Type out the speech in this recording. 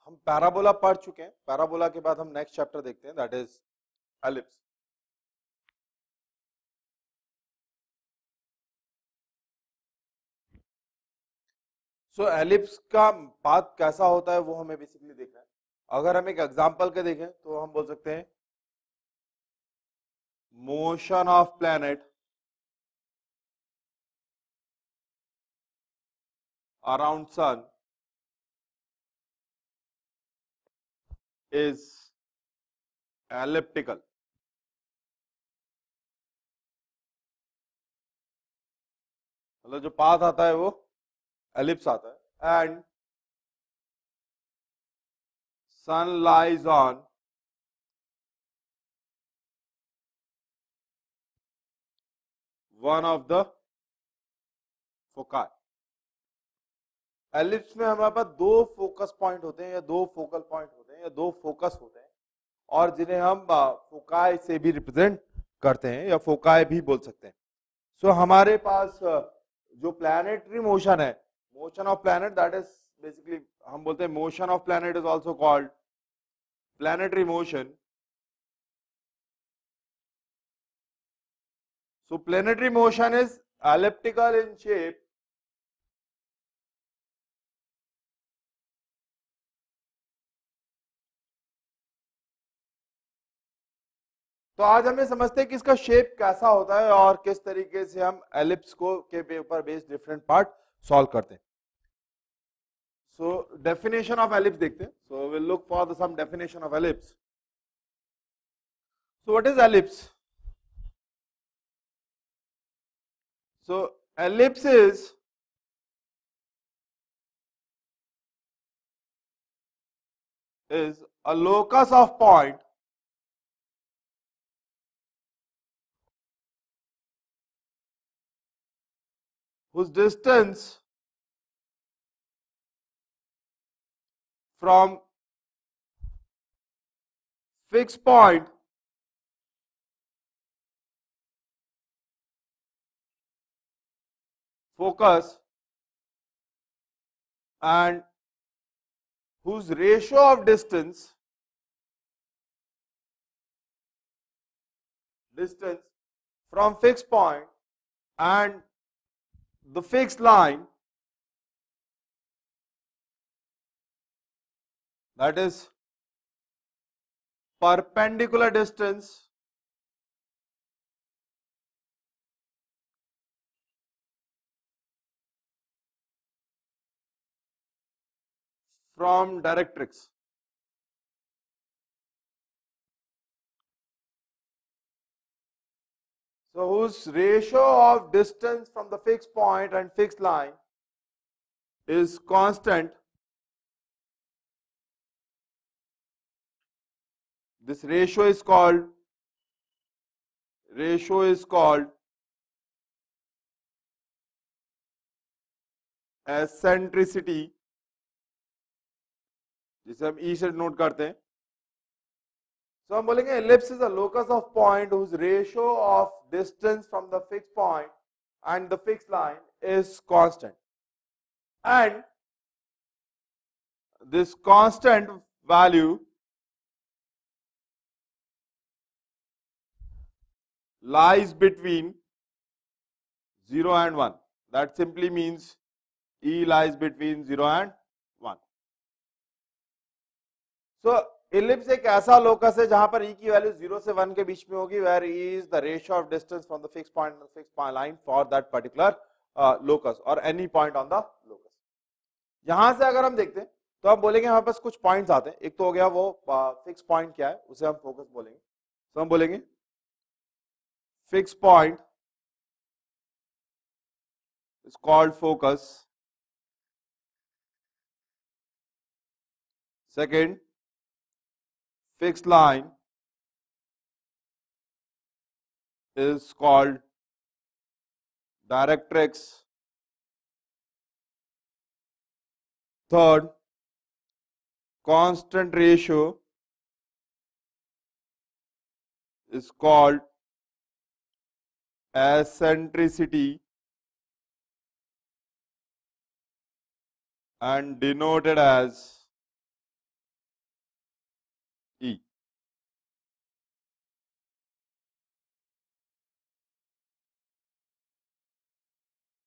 हम पैराबोला पढ़ चुके हैं, पैराबोला के बाद हम नेक्स्ट चैप्टर देखते हैं, that is ellipse. So ellipse का पाथ कैसा होता है वो हमें बेसिकली देखना है। अगर हम एक एग्जांपल के देखें तो हम बोल सकते हैं motion of planet around sun is elliptical। मतलब जो पाथ आता है वो एलिप्स आता है। And sun lies on one of the foci. Ellipse में हमारे पास दो फोकस पॉइंट होते हैं या दो फोकल पॉइंट होते हैं या दो फोकस होते हैं, और जिन्हें हम फोकाई से भी रिप्रेजेंट करते हैं या फोकाई भी बोल सकते हैं। सो हमारे पास जो प्लैनेटरी मोशन है, motion of planet, that is basically हम बोलते हैं motion of planet is also called planetary motion. So planetary motion is elliptical in shape तो आज हमें समझते हैं कि इसका शेप कैसा होता है और किस तरीके से हम एलिप्स को के ऊपर बेस्ड डिफरेंट पार्ट सॉल्व करते हैं। सो डेफिनेशन ऑफ एलिप्स देखते हैं। So will look for the some definition of ellipse. So what is ellipse? So ellipse is a locus of point whose distance from fixed point focus and whose ratio of distance from fixed point and the fixed line, that is perpendicular distance from directrix. So whose ratio of distance from the fixed point and fixed line is constant. This ratio is called eccentricity, जिसे हम E से note करते हैं। So हम बोलेंगे ellipse is a locus of point whose ratio of distance from the fixed point and the fixed line is constant, and this constant value lies between 0 and 1. That simply means E lies between 0 and 1. So ellipse एक ऐसा locus है जहां पर E की value 0 से 1 के बीच में होगी, where E is the ratio of distance from the fixed point and the fixed point line for that particular locus or any point on the locus. यहां से अगर हम देखते हैं तो हम बोलेंगे हमारे पास कुछ पॉइंट्स आते हैं। एक तो हो गया वो फिक्स पॉइंट क्या है, उसे हम फोकस बोलेंगे। तो हम बोलेंगे fix point is called focus. Second, fixed line is called directrix. Third, constant ratio is called eccentricity and denoted as E.